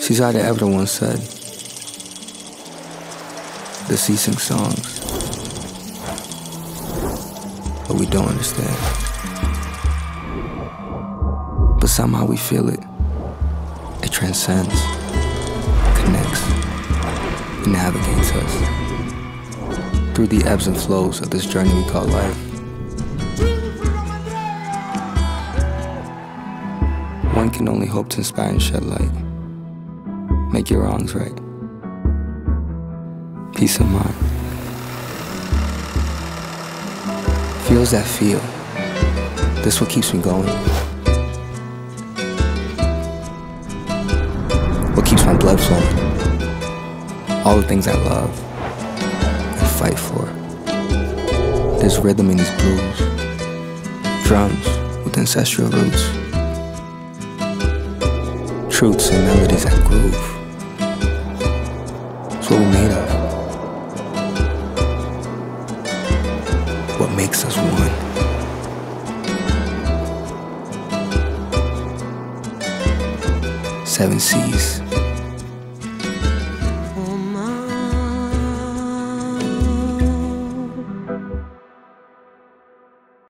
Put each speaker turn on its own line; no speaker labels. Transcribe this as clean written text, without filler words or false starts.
Susanna Everett once said, the sea sings songs, but we don't understand. But somehow we feel it. It transcends, connects, and navigates us through the ebbs and flows of this journey we call life. One can only hope to inspire and shed light. Make your wrongs right. Peace of mind. Feels that feel. This what keeps me going. What keeps my blood flowing. All the things I love and fight for. There's rhythm in these blues. Drums with ancestral roots. Truths and melodies that groove. It's what we're made of. What makes us one. Seven seas.